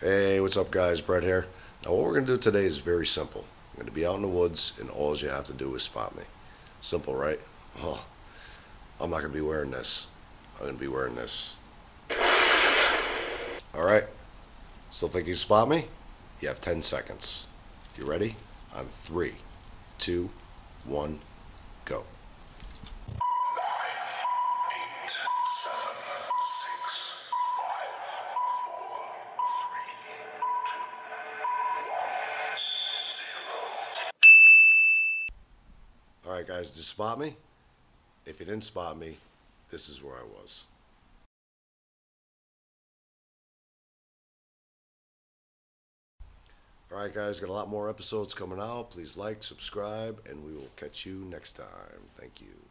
Hey, what's up guys? Brett here. Now what we're going to do today is very simple. I'm going to be out in the woods and all you have to do is spot me. Simple, right? Oh, I'm not going to be wearing this. I'm going to be wearing this. Alright, still think you can spot me? You have 10 seconds. You ready? On 3, 2, 1, go. Alright guys, did you spot me? If you didn't spot me, this is where I was. Alright guys, got a lot more episodes coming out. Please like, subscribe, and we will catch you next time. Thank you.